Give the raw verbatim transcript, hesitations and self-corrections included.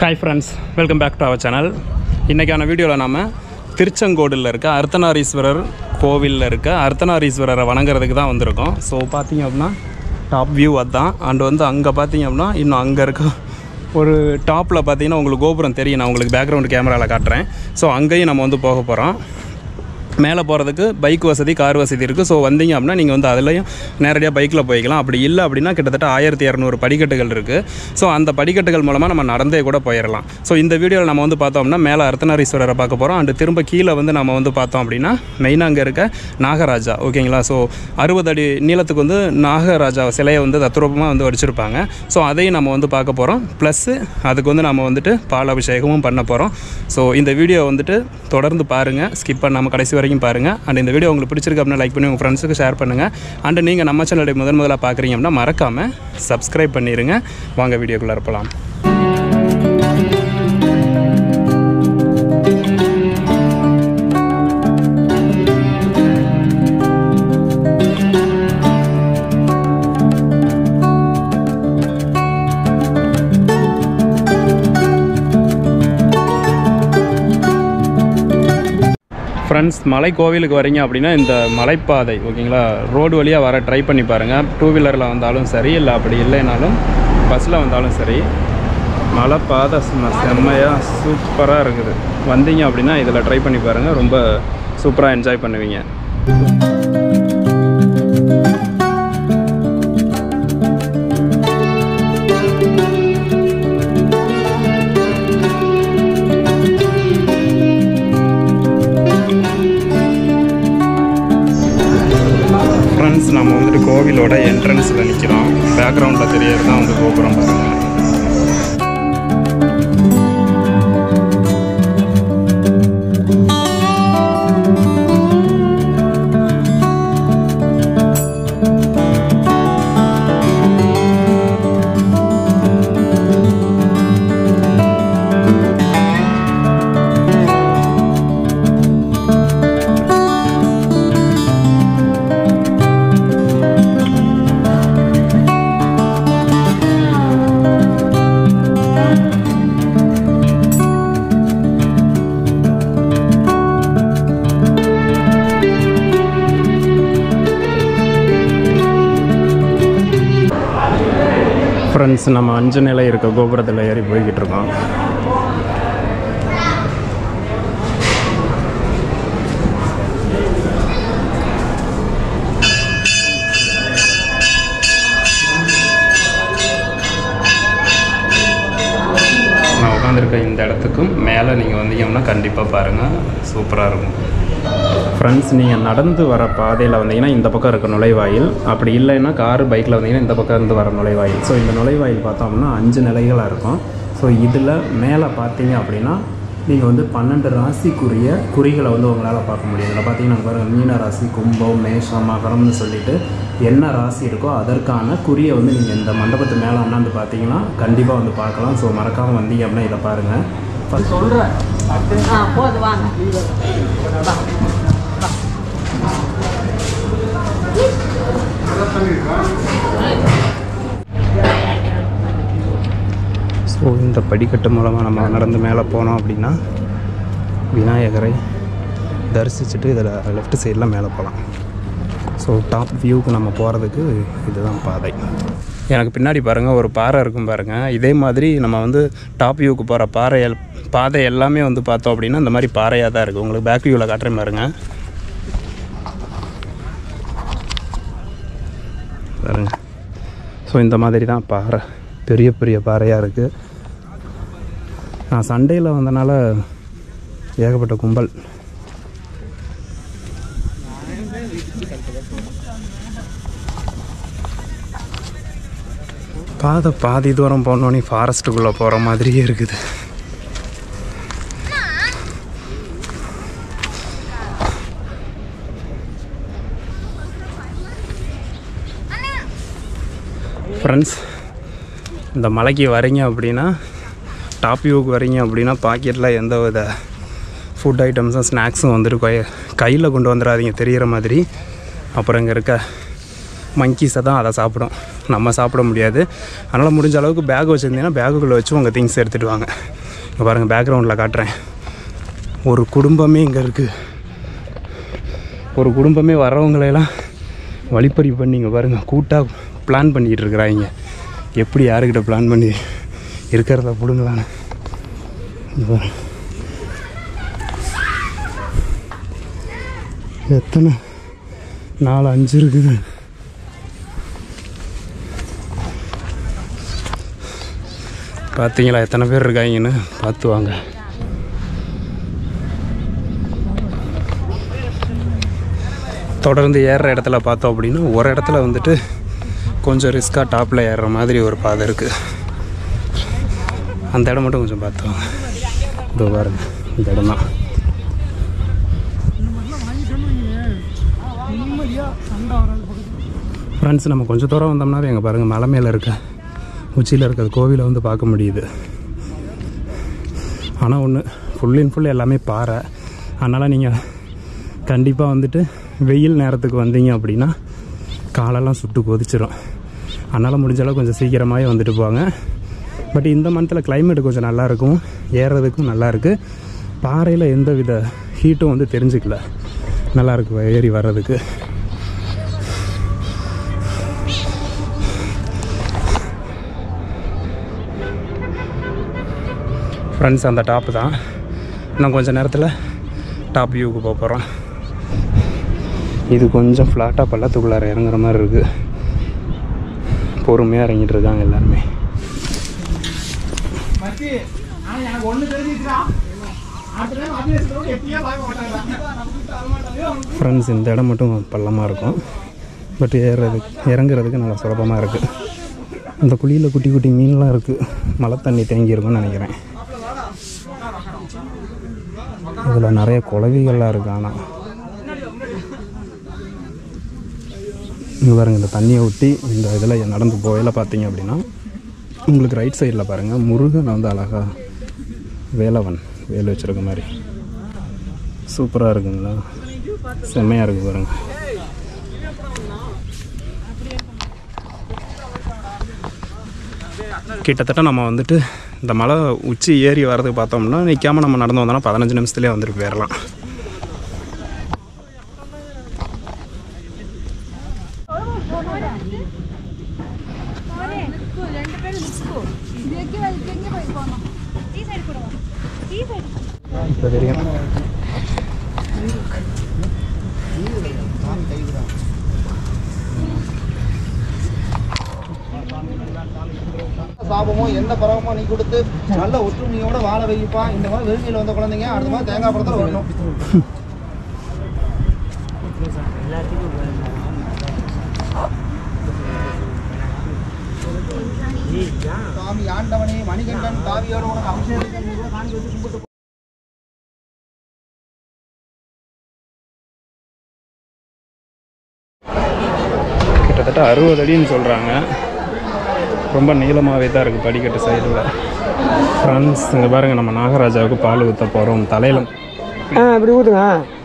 Hi friends, welcome back to our channel. இன்னைக்கான வீடியோல நாம திருச்செங்கோடுல இருக்க arthanreeswarar கோவில்ல இருக்க arthanreeswarரை வணங்குறதுக்கு தான் வந்திருக்கோம். சோ பாத்தீங்க அப்படினா டாப் வியூ அதான். அண்ட் வந்து அங்க பாத்தீங்க அப்படினா இன்னும் அங்க இருக்க ஒரு டாப்ல பாத்தீங்கன்னா உங்களுக்கு கோபுரம் தெரியும். நான் உங்களுக்கு பேக்ரவுண்ட் கேமரால காட்டுறேன். சோ அங்கேயும் நம்ம வந்து போக போறோம். மேலே போகிறதுக்கு பைக் வசதி கார் வசதி இருக்குது. ஸோ வந்தீங்க அப்படின்னா நீங்கள் வந்து அதுலேயும் நேரடியாக பைக்கில் போய்க்கலாம். அப்படி இல்லை அப்படின்னா கிட்டத்தட்ட ஆயிரத்தி இரநூறு படிக்கட்டுகள் இருக்குது. ஸோ அந்த படிக்கட்டுகள் மூலமாக நம்ம நடந்தே கூட போயிடலாம். ஸோ இந்த வீடியோவில் நம்ம வந்து பார்த்தோம்னா மேலே arthanreeswarar பார்க்க போகிறோம். அண்டு திரும்ப கீழே வந்து நம்ம வந்து பார்த்தோம் அப்படின்னா மெயினாக அங்கே இருக்க நாகராஜா, ஓகேங்களா. ஸோ அறுபது அடி நீளத்துக்கு வந்து நாகராஜா சிலையை வந்து தத்ரூபமாக வந்து வடிச்சிருப்பாங்க. ஸோ அதையும் நம்ம வந்து பார்க்க போகிறோம். ப்ளஸ்ஸு அதுக்கு வந்து நம்ம வந்துட்டு பால் அபிஷேகமும் பண்ண போகிறோம். ஸோ இந்த வீடியோ வந்துட்டு தொடர்ந்து பாருங்கள், ஸ்கிப் பண்ணாமல் கடைசி வரைக்கும் பாருங்க. அண்ட் இந்த வீடியோ உங்களுக்கு பிடிச்சிருக்கு அப்படின்னா லைக் பண்ணி உங்கள் ஃப்ரெண்ட்ஸுக்கு ஷேர் பண்ணுங்கள். அண்ட் நீங்கள் நம்ம சேனலை முதன் முதலாக பார்க்குறீங்க அப்படின்னா மறக்காமல் சப்ஸ்கிரைப் பண்ணிடுங்க. வாங்க வீடியோக்குள்ளே இருப்பலாம். ஃப்ரெண்ட்ஸ், மலை கோவிலுக்கு வரீங்க அப்படின்னா இந்த மலைப்பாதை, ஓகேங்களா, ரோடு வழியாக வர ட்ரை பண்ணி பாருங்கள். டூ வீலரில் வந்தாலும் சரி, இல்லை அப்படி இல்லைனாலும் பஸ்ஸில் வந்தாலும் சரி, மலைப்பாதை செம்மையாக சூப்பராக இருக்குது. வந்தீங்க அப்படின்னா இதில் ட்ரை பண்ணி பாருங்கள், ரொம்ப சூப்பராக என்ஜாய் பண்ணுவீங்க. நம்ம வந்துட்டு கோவிலோட என்ட்ரன்ஸில் நிற்கிறோம். பேக்ரவுண்டில் தெரியறது தான் வந்து கோபுரம் பாருங்கள். ஃப்ரெண்ட்ஸ், நம்ம அஞ்சு நிலை இருக்க கோபுரத்தில் ஏறி போய்கிட்டு இருக்கோம். நான் உட்காந்துருக்க இந்த இடத்துக்கும் மேலே நீங்கள் வந்தீங்கன்னா கண்டிப்பாக பாருங்கள், சூப்பராக இருக்கும். ஃப்ரெண்ட்ஸ், நீங்கள் நடந்து வர பாதையில் வந்தீங்கன்னா இந்த பக்கம் இருக்க நுழைவாயில், அப்படி இல்லைன்னா கார் பைக்கில் வந்தீங்கன்னா இந்த பக்கம் இருந்து வர நுழைவாயில். ஸோ இந்த நுழைவாயில் பார்த்தோம்னா அஞ்சு நிலைகளாக இருக்கும். ஸோ இதில் மேலே பார்த்தீங்க அப்படின்னா நீங்கள் வந்து பன்னெண்டு ராசிக்குரிய குறிகளை வந்து உங்களால் பார்க்க முடியும். இதில் பார்த்தீங்கன்னா பாருங்கள், மீன ராசி, கும்பம், மேஷம், மகரம்னு சொல்லிட்டு என்ன ராசி இருக்கோ அதற்கான குறியை வந்து நீங்கள் இந்த மண்டபத்து மேலே அண்ணாந்து பார்த்தீங்கன்னா கண்டிப்பாக வந்து பார்க்கலாம். ஸோ மறக்காமல் வந்தீங்க அப்படின்னா இதை பாருங்கள். சொல்கிறேன் ஸோ இந்த படிக்கட்டு மூலமாக நம்ம நடந்து மேலே போனோம் அப்படின்னா விநாயகரை தரிசிச்சுட்டு இதில் லெஃப்ட் சைடில் மேலே போகலாம். ஸோ டாப் வியூவுக்கு நம்ம போகிறதுக்கு இதுதான் பாதை. எனக்கு பின்னாடி பாருங்கள் ஒரு பாறை இருக்கும் பாருங்கள். இதே மாதிரி நம்ம வந்து டாப் வியூவுக்கு போகிற பாறை பாதை எல்லாமே வந்து பார்த்தோம் அப்படின்னா இந்த மாதிரி பாறையாக தான் இருக்குது. உங்களுக்கு பேக் வியூவில் காட்டுறேன் பாருங்கள். பாருங்க, ஸோ இந்த மாதிரி தான் பாறை, பெரிய பெரிய பாறையாக இருக்குது. நான் சண்டேயில் வந்தனால ஏகப்பட்ட கும்பல். பாதை பாதி தூரம் போனோன்னே ஃபாரஸ்ட்டுக்குள்ளே போகிற மாதிரியே இருக்குது. ஃப்ரெண்ட்ஸ், இந்த மலைக்கு வரீங்க அப்படின்னா, டாப் வியூவுக்கு வரீங்க அப்படின்னா பாக்கெட்டில் எந்த வித ஃபுட் ஐட்டம்ஸும் ஸ்நாக்ஸும் வந்துட்டு கையில் கொண்டு வந்துடாதீங்க தெரிகிற மாதிரி. அப்புறம் இங்கே இருக்க மங்கீஸை தான் அதை சாப்பிடும், நம்ம சாப்பிட முடியாது. அதனால் முடிஞ்ச அளவுக்கு பேக் வச்சுருந்தீங்கன்னா பேக்குள்ளே வச்சு உங்கள் திங்ஸ் எடுத்துகிட்டு வாங்க. இங்கே பாருங்கள், பேக்ரவுண்டில் காட்டுறேன். ஒரு குடும்பமே இங்கே இருக்குது. ஒரு குடும்பமே வரவங்களையெல்லாம் வழிப்பறி பண்ணி இங்கே பாருங்கள் கூட்டாக பிளான் பண்ணிக்கிட்டு இருக்கிறாங்க. எப்படி யாருக்கிட்ட பிளான் பண்ணி இருக்கிறத பிடுங்களான்னு. எத்தனை நாலு அஞ்சு இருக்குது. பார்த்தீங்களா எத்தனை பேர் இருக்காங்கன்னு பார்த்து வாங்க. தொடர்ந்து ஏறுற இடத்துல பார்த்தோம் அப்படின்னா ஒரு இடத்துல வந்துட்டு கொஞ்சம் ரிஸ்க்காக டாப்பில் ஏறுற மாதிரி ஒரு பாதை இருக்குது. அந்த இடம் மட்டும் கொஞ்சம் பார்த்து வாங்க. இதோ பாருங்க, இந்த இடம் தான். ஃப்ரெண்ட்ஸ், நம்ம கொஞ்சம் தூரம் வந்தோம்னாவே எங்கே பாருங்கள், மலை மேலே இருக்க உச்சியில் இருக்கிற கோவிலை வந்து பார்க்க முடியுது. ஆனால் ஒன்று, ஃபுல் அண்ட் ஃபுல் எல்லாமே பாறை. அதனால் நீங்கள் கண்டிப்பாக வந்துட்டு வெயில் நேரத்துக்கு வந்தீங்க அப்படின்னா காலெல்லாம் சுட்டு கொதிச்சிடும். அதனால் முடிஞ்ச அளவு கொஞ்சம் சீக்கிரமாகவே வந்துட்டு போவாங்க. பட் இந்த மந்த்தில் கிளைமேட் கொஞ்சம் நல்லாயிருக்கும், ஏறுறதுக்கும் நல்லாயிருக்கு. பாறையில் எந்த வித ஹீட்டும் வந்து தெரிஞ்சுக்கல, நல்லாயிருக்கு ஏறி வர்றதுக்கு. ஃப்ரெண்ட்ஸ், அந்த டாப்பு தான். இன்னும் கொஞ்சம் நேரத்தில் டாப் வியூவுக்கு போக போகிறோம். இது கொஞ்சம் ஃப்ளாட்டாக பள்ளத்துக்குள்ளார இறங்குற மாதிரி இருக்குது. பொறுமையாக இறங்கிட்டு இருக்காங்க எல்லாருமே. ஃப்ரெண்ட்ஸ், இந்த இடம் மட்டும் பள்ளமாக இருக்கும், பட் ஏறுறதுக்கு இறங்குறதுக்கு நல்லா சுலபமாக இருக்குது. இந்த குழியில் குட்டி குட்டி மீன்லாம் இருக்குது, மழை தண்ணி தேங்கி இருக்கும்னு நினைக்கிறேன். இதில் நிறைய குளவிகள்லாம் இருக்குது. ஆனால் இங்கே பாருங்கள், இந்த தண்ணியை ஊற்றி இந்த இதில் நடந்து போயில பார்த்தீங்க அப்படின்னா உங்களுக்கு ரைட் சைடில் பாருங்கள், முருகன் வந்து அழகாக வேலவன் வேலை வச்சுருக்க மாதிரி சூப்பராக இருக்குங்களா, செம்மையாக இருக்குது பாருங்கள். கிட்டத்தட்ட நம்ம வந்துட்டு இந்த மலை உச்சி ஏறி வர்றதுக்கு பார்த்தோம்னா நிற்காமல் நம்ம நடந்து வந்தோம்னா பதினஞ்சு நிமிஷத்துலேயே வந்துட்டு போயிடலாம். இப்போ தெரியும். சாபமும் எந்த பரவமோ நீ கொடுத்து நல்ல ஒற்றுமையோட வாழ வைப்பா. இந்த மாதிரி வெறுமையில் வந்த குழந்தைங்க அடுத்த மாதிரி தேங்காய் படத்தில் வரணும். சுவாமி ஆண்டவனே மணிகண்டன் காவியோட உனக்கு அபிஷேகம் காணி வச்சு கும்பிட்டு கிட்டத்தட்ட அறுபது அடின்னு சொல்கிறாங்க. ரொம்ப நீளமாகவே தான் இருக்குது படிக்கட்டு சைடில். ஃப்ரெண்ட்ஸ், இங்கே பாருங்கள், நம்ம நாகராஜாவுக்கு பால் ஊற்ற போகிறோம். தலையில் ஆ அப்படி ஊற்றுங்க.